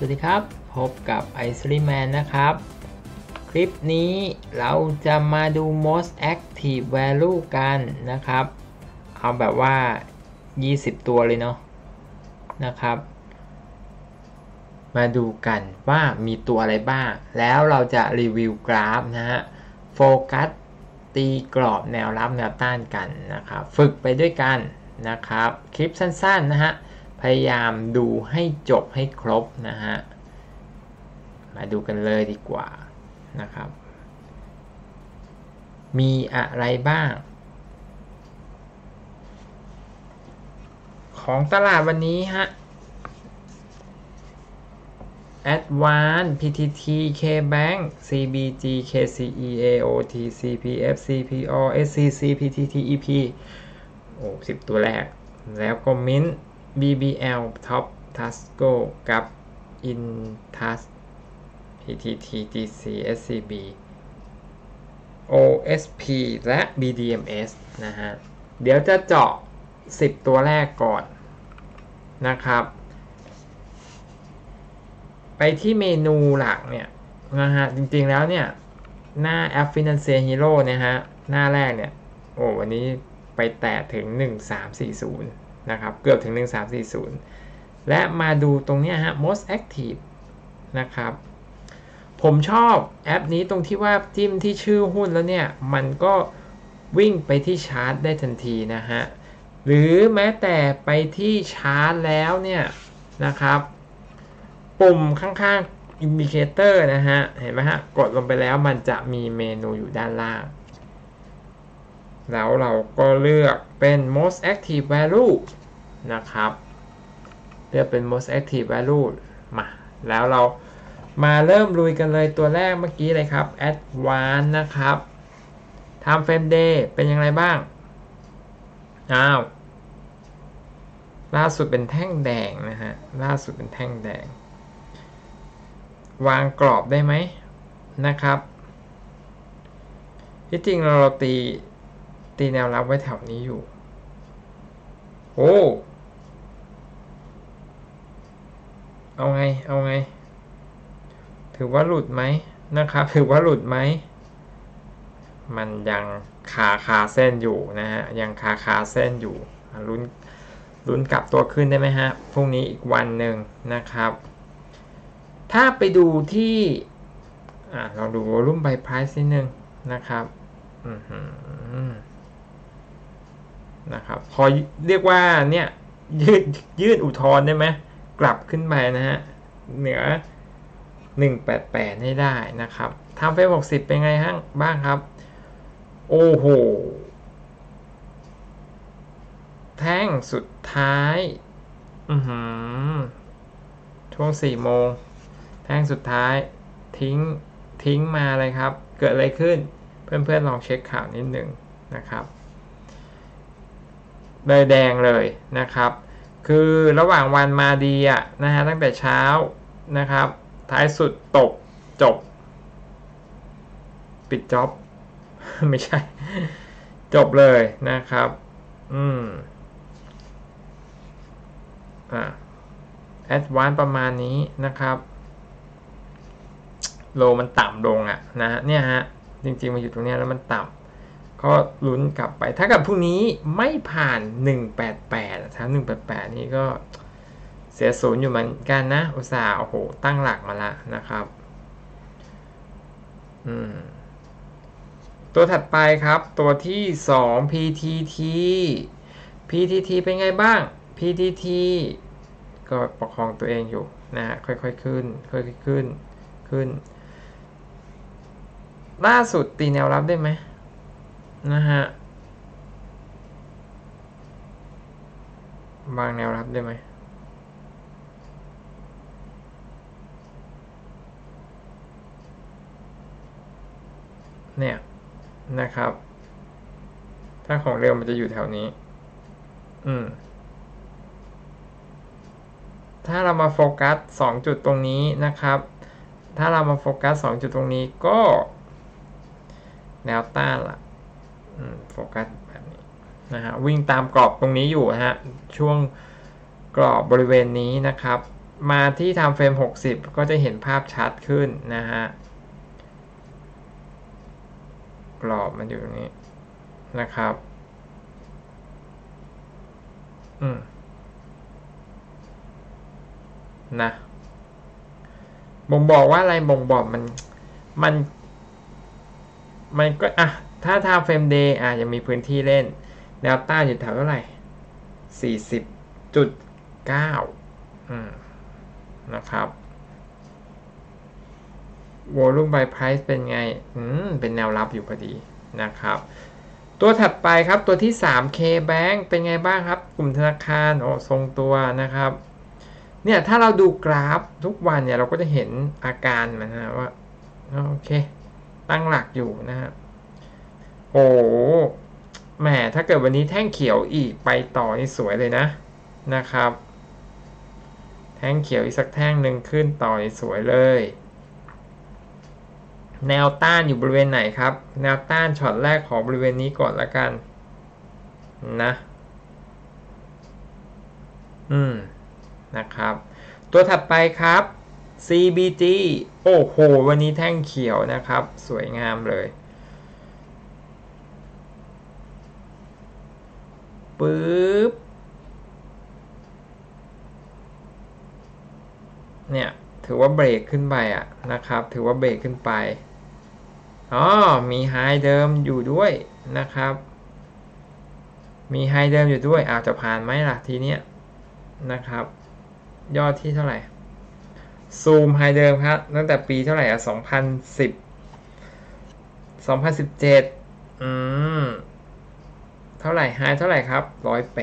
วัสดีครับพบกับไอซ์รีแมนนะครับคลิปนี้เราจะมาดู most active value กันนะครับเอาแบบว่า20ตัวเลยเนาะนะครับมาดูกันว่ามีตัวอะไรบ้างแล้วเราจะรีวิวกราฟนะฮะโฟกัสตีกรอบแนวรับแนวต้านกันนะครับฝึกไปด้วยกันนะครับคลิปสั้นๆนะฮะพยายามดูให้จบให้ครบนะฮะมาดูกันเลยดีกว่านะครับมีอะไรบ้างของตลาดวันนี้ฮะAdvance PTT KBank CBG KCE AOT CPF CPO SCC PTT EP 10 ตัวแรกแล้วก็ Mint BBL Top Tasco กับ Intas PTT GC SCB OSP และ BDMs นะฮะเดี๋ยวจะเจาะ10 ตัวแรกก่อนนะครับไปที่เมนูหลักเนี่ยนะฮะจริงๆแล้วเนี่ยหน้าแอป Financial Hero นะฮะหน้าแรกเนี่ยวันนี้ไปแตะถึง1340นะครับเกือบถึง1340และมาดูตรงนี้ฮะ most active นะครับผมชอบแอปนี้ตรงที่ว่าจิ้มที่ชื่อหุ้นแล้วเนี่ยมันก็วิ่งไปที่ชาร์ตได้ทันทีนะฮะหรือแม้แต่ไปที่ชาร์ตแล้วเนี่ยนะครับปุ่มข้างๆ Indicator นะฮะเห็นไหมฮะกดลงไปแล้วมันจะมีเมนูอยู่ด้านล่างแล้วเราก็เลือกเป็น most active value นะครับเลือกเป็น most active value มาแล้วเรามาเริ่มลุยกันเลยตัวแรกเมื่อกี้เลยครับ Advance นะครับ Time Frame Day เป็นยังไงบ้างล่าสุดเป็นแท่งแดงนะฮะล่าสุดเป็นแท่งแดงวางกรอบได้ไหมนะครับที่จริงเราตีแนวรับไว้แถวนี้อยู่เอาไงถือว่าหลุดไหมนะครับถือว่าหลุดไหมมันยังคาเส้นอยู่นะฮะยังคาเส้นอยู่ลุ้นกลับตัวขึ้นได้ไหมฮะพรุ่งนี้อีกวันหนึ่งนะครับถ้าไปดูที่ลองดูวอลุ่มไบไพรซ์นิดนึงนะครับนะครับพอเรียกว่าเนี่ยยืดอุทธรณ์ได้ไหมกลับขึ้นไปนะฮะเหนือ188ให้ได้นะครับทำเฟซ60เป็นไงฮะบ้างครับโอ้โหแท่งสุดท้ายช่วง4 โมงแท่งสุดท้ายทิ้งมาเลยครับเกิดอะไรขึ้นเพื่อนๆลองเช็คข่าวนิดหนึ่งนะครับเลยแดงเลยนะครับคือระหว่างวันมาดีนะฮะตั้งแต่เช้านะครับท้ายสุดตกจบปิดจ็อบไม่ใช่จบเลยนะครับAdvance ประมาณนี้นะครับโลมันต่ำลงนะเนี่ยฮะจริงๆมันอยู่ตรงนี้แล้วมันต่ำก็ลุ้นกลับไปถ้ากับพรุ่งนี้ไม่ผ่าน188ถ้า188นี่ก็เสียศูนย์อยู่เหมือนกันนะอุตส่าห์ตั้งหลักมาละนะครับตัวถัดไปครับตัวที่2 PTT เป็นไงบ้าง PTT ก็ประคองตัวเองอยู่นะค่อยๆขึ้นล่าสุดตีแนวรับได้ไหมนะฮะวางแนวรับได้ไหมเนี่ยนะครับถ้าของเร็วมันจะอยู่แถวนี้ถ้าเรามาโฟกัส2 จุดตรงนี้นะครับถ้าเรามาโฟกัส2 จุดตรงนี้ก็แนวต้านล่ะโฟกัสแบบนี้นะฮะวิ่งตามกรอบตรงนี้อยู่ฮะช่วงกรอบบริเวณนี้นะครับมาที่ไทม์เฟรม60ก็จะเห็นภาพชัดขึ้นนะฮะกรอบมันอยู่ตรงนี้นะครับนะบ่งบอกว่าอะไรบ่งบอกมันมันก็ถ้าไทม์เฟรมเดย์ยังมีพื้นที่เล่นแนวต้านอยู่แถวเท่าไหร่ 40.9 นะครับ Volume by Price เป็นไงเป็นแนวรับอยู่พอดีนะครับตัวถัดไปครับตัวที่ 3K Bank เป็นไงบ้างครับกลุ่มธนาคารทรงตัวนะครับเนี่ยถ้าเราดูกราฟทุกวันเนี่ยเราก็จะเห็นอาการมันนะว่าโอเคตั้งหลักอยู่นะฮะโอ้แหมถ้าเกิดวันนี้แท่งเขียวอีกไปต่อนี่สวยเลยนะครับแท่งเขียวอีกสักแท่งหนึ่งขึ้นต่อนี่สวยเลยแนวต้านอยู่บริเวณไหนครับแนวต้านช็อตแรกของบริเวณนี้ก่อนละกันนะนะครับตัวถัดไปครับ CBG โอ้โหวันนี้แท่งเขียวนะครับสวยงามเลยปึ๊บเนี่ยถือว่าเบรกขึ้นไปนะครับถือว่าเบรกขึ้นไปมีไฮเดิมอยู่ด้วยนะครับมีไฮเดิมอยู่ด้วยจะผ่านไหมล่ะทีเนี้ยนะครับยอดที่เท่าไหร่ซูมไฮเดิมครับตั้งแต่ปีเท่าไหร่2017เท่าไหร่ไฮเท่าไหร่ครับ108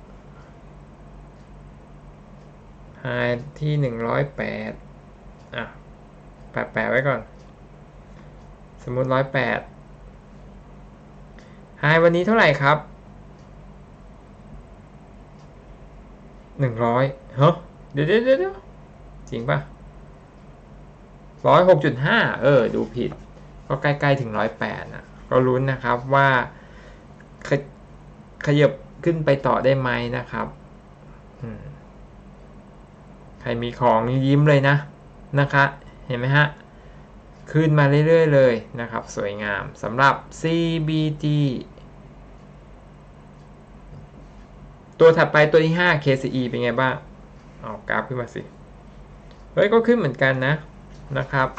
ไฮที่108แปะไว้ก่อนสมมุติ108ไฮวันนี้เท่าไหร่ครับ100เดี๋ยวจริงป่ะ106.5ดูผิดก็ใกล้ๆถึง108ก็ลุ้นนะครับว่าขยับขึ้นไปต่อได้ไหมนะครับใครมีของยิ้มเลยนะครับเห็นไหมฮะขึ้นมาเรื่อยๆเลยนะครับสวยงามสำหรับ CBG ตัวถัดไปตัวที่5 KCE เป็นไงบ้างกราฟขึ้นมาสิเฮ้ยก็ขึ้นเหมือนกันนะครับ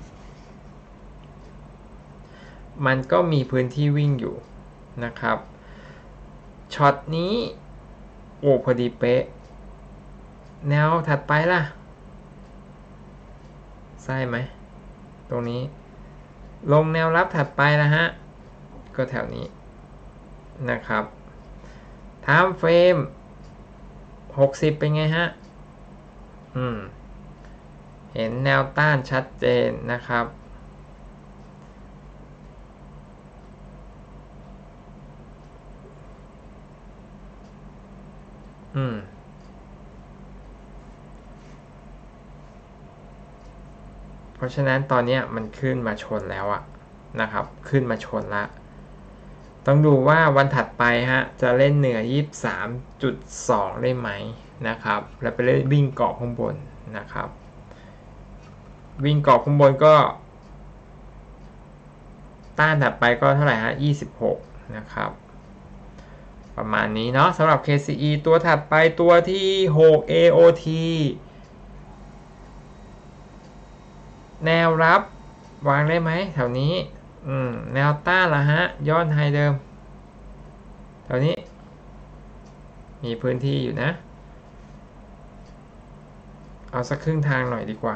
มันก็มีพื้นที่วิ่งอยู่นะครับช็อตนี้พอดีเป๊ะแนวถัดไปล่ะใช่ไหมตรงนี้ลงแนวรับถัดไปนะฮะก็แถวนี้นะครับTime Frame 60เป็นไงฮะเห็นแนวต้านชัดเจนนะครับเพราะฉะนั้นตอนนี้มันขึ้นมาชนแล้วนะครับขึ้นมาชนละต้องดูว่าวันถัดไปจะเล่นเหนือ 23.2 ได้ไหมนะครับแล้วไปเล่นวิ่งเกาะข้างบนนะครับวิ่งเกาะข้างบนก็ต้านถัดไปก็เท่าไหร่26นะครับประมาณนี้เนาะสำหรับ KCE ตัวถัดไปตัวที่6 AOT แนวรับวางได้ไหมแถวนี้แนวต้านละย้อนไฮเดิมแถวนี้มีพื้นที่อยู่นะเอาสักครึ่งทางหน่อยดีกว่า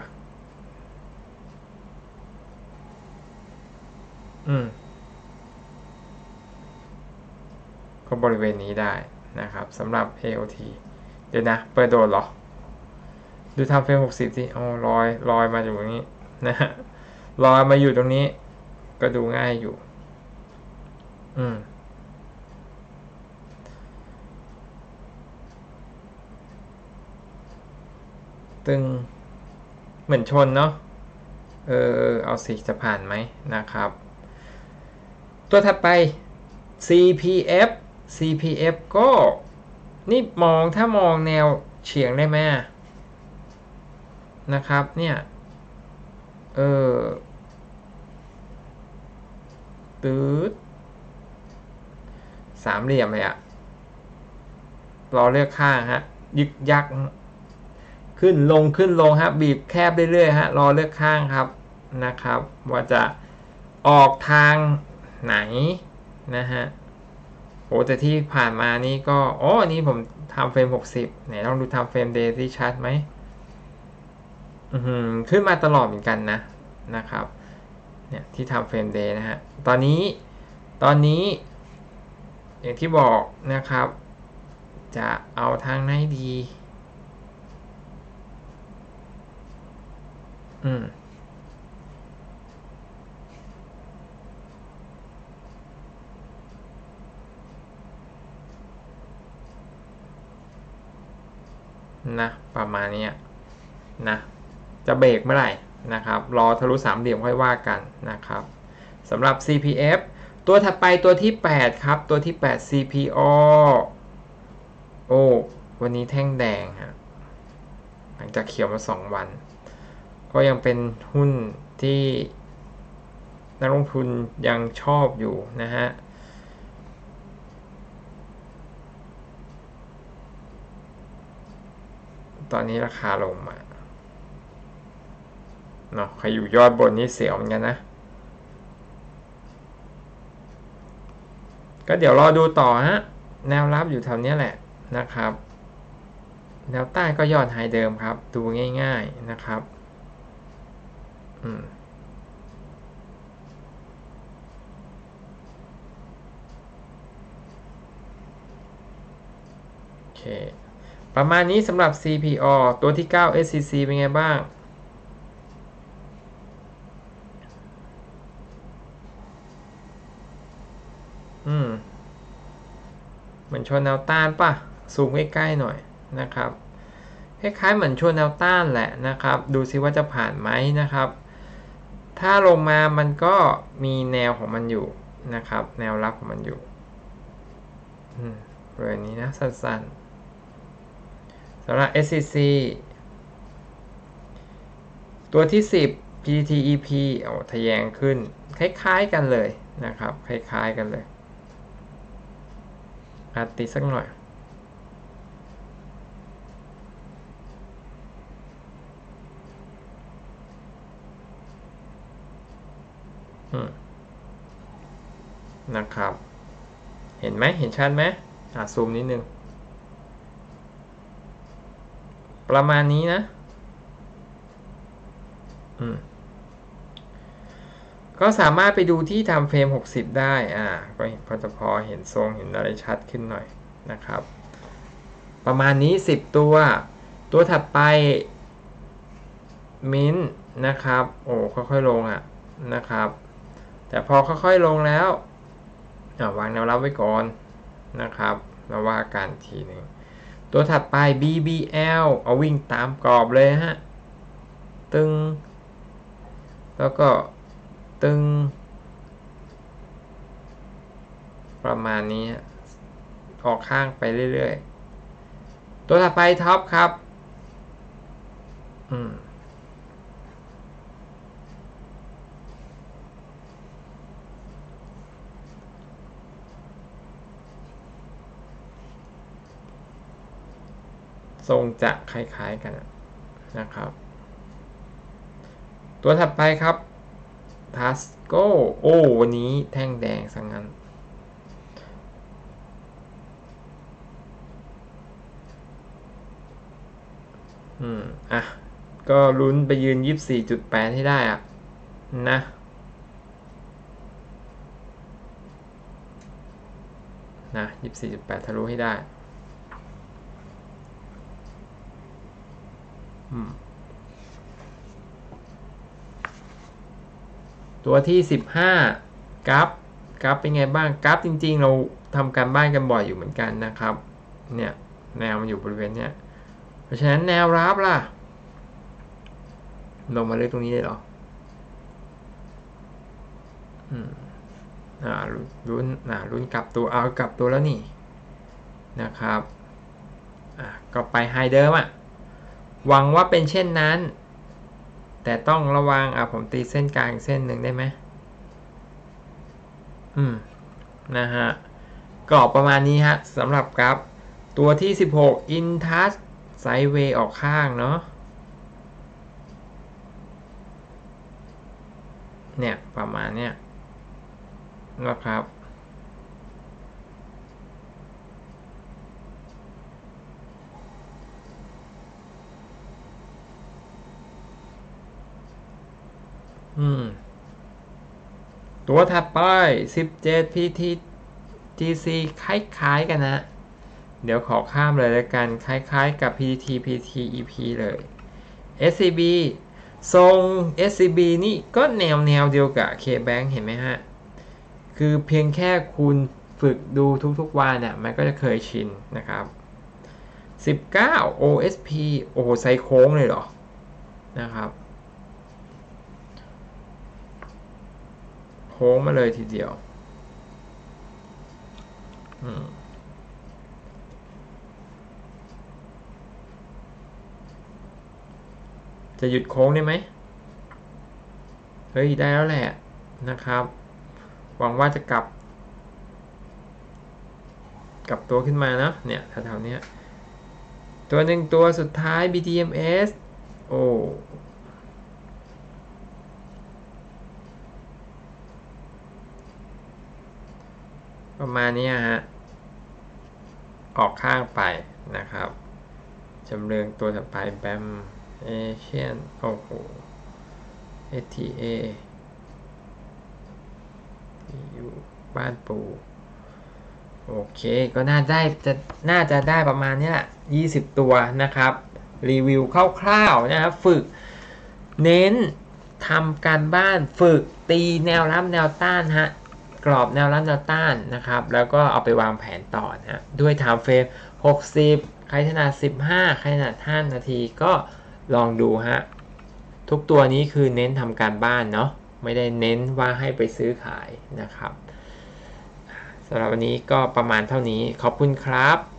ก็บริเวณนี้ได้นะครับสำหรับ AOT เดี๋ยวนะเปิดโดนหรอดูทำเฟรม60สิลอยมาอยู่ตรงนี้นะฮะลอยมาอยู่ตรงนี้ก็ดูง่ายอยู่ตึงเหมือนชนเนาะเอาสิจะผ่านไหมนะครับตัวถัดไป CPF ก็นี่ถ้ามองแนวเฉียงได้ไหมนะครับเนี่ยตืดสามเหลี่ยมเลยอะรอเลือกข้างฮะยึกยักขึ้นลงฮะบีบแคบเรื่อยๆฮะรอเลือกข้างครับนะครับว่าจะออกทางไหนนะฮะโอ้แต่ที่ผ่านมานี้ก็นี่ผมทำเฟรม60ไหนลองดูทำเฟรมเดย์ที่ชัดไหมขึ้นมาตลอดเหมือนกันนะครับเนี่ยที่ทำเฟรมเดย์นะฮะตอนนี้อย่างที่บอกนะครับจะเอาทางไหนดีนะประมาณนี้นะจะเบรกเมื่อไหร่นะครับรอทะลุสามเหลี่ยมค่อยว่ากันนะครับสำหรับ CPF ตัวถัดไปตัวที่8ครับตัวที่8 CPO วันนี้แท่งแดงฮะหลังจากเขียวมา2วันก็ยังเป็นหุ้นที่นักลงทุนยังชอบอยู่นะฮะตอนนี้ราคาลงมาเนาะใครอยู่ยอดบนนี้เสียวเหมือนกันนะก็เดี๋ยวรอดูต่อฮะแนวรับอยู่แถวนี้แหละนะครับแนวใต้ก็ยอดไฮเดิมครับดูง่ายๆนะครับโอเคประมาณนี้สำหรับ CPO ตัวที่9 SCC เป็นไงบ้างเหมือนชนแนวต้านป่ะซูมใกล้ๆหน่อยนะครับคล้ายๆเหมือนชนแนวต้านแหละนะครับดูซิว่าจะผ่านไหมนะครับถ้าลงมามันก็มีแนวของมันอยู่นะครับแนวรับของมันอยู่บริเวณนี้นะสั้นๆสำหรับ SCC ตัวที่10 PTTEP ทะแยงขึ้นคล้ายๆกันเลยนะครับคล้ายๆกันเลยตีสักหน่อยนะครับเห็นไหมเห็นชัดไหมซูมนิดนึงประมาณนี้นะก็สามารถไปดูที่ทำเฟรม60ได้ก็พอเห็นทรงเห็นอะไรชัดขึ้นหน่อยนะครับประมาณนี้10ตัวถัดไปมิ้นนะครับค่อยๆลงนะครับแต่พอค่อยๆลงแล้ววางแนวรับไว้ก่อนนะครับมาว่ากันทีหนึ่งตัวถัดไป BBL เอาวิ่งตามกรอบเลยฮะตึงแล้วก็ตึงประมาณนี้ออกข้างไปเรื่อยๆตัวถัดไปท็อปครับทรงจะคล้ายๆกันนะครับตัวถัดไปครับทัสโก้วันนี้แท่งแดงสังงั้นก็ลุ้นไปยืน 24.8 ให้ได้นะ24.8 ทะลุให้ได้ตัวที่15กราฟเป็นไงบ้างกราฟจริงๆเราทำการบ้านกันบ่อยอยู่เหมือนกันนะครับเนี่ยแนวมันอยู่บริเวณเนี้ยเพราะฉะนั้นแนวรับล่ะลงมาเลยตรงนี้ได้หรอลุ้นกลับตัวกลับตัวแล้วนี่นะครับก็ไปไฮเดิมหวังว่าเป็นเช่นนั้นแต่ต้องระวังผมตีเส้นกลางเส้นหนึ่งได้ไหมนะฮะกรอบประมาณนี้ฮะสำหรับกราฟตัวที่16 InTouch ไซด์เวย์ออกข้างเนาะเนี่ยประมาณเนี้ยนะครับตัวถัดไป17 PTTC คล้ายๆกันนะเดี๋ยวขอข้ามเลยแล้วกันคล้ายๆกับ PTP เลย SCB ทรง SCB นี่ก็แนวเดียวกับ KBank เห็นไหมฮะคือเพียงแค่คุณฝึกดูทุกๆวันเนี่ยมันก็จะเคยชินนะครับ19 OSP โอ้โหไซโค้งเลยเหรอนะครับโค้งมาเลยทีเดียวจะหยุดโค้งได้ไหมเฮ้ยได้แล้วแหละนะครับหวังว่าจะกลับตัวขึ้นมานะเนี่ยแถวๆนี้ตัวหนึ่งตัวสุดท้าย BTMS โอ้ประมาณนี้ฮะออกข้างไปนะครับจำเริญตัวถัดไปแบมเอเชียนโอ้โห STA อยู่บ้านปูโอเคก็น่าจะได้ประมาณนี้แหละ20ตัวนะครับรีวิวคร่าวๆนะครับฝึกเน้นทำการบ้านฝึกตีแนวรับแนวต้านฮะกรอบแนวรับแนวต้านนะครับแล้วก็เอาไปวางแผนต่อนะด้วย time frame 60ใครถนัด15ใครถนัด5 นาทีก็ลองดูฮะทุกตัวนี้คือเน้นทำการบ้านเนาะไม่ได้เน้นว่าให้ไปซื้อขายนะครับสำหรับวันนี้ก็ประมาณเท่านี้ขอบคุณครับ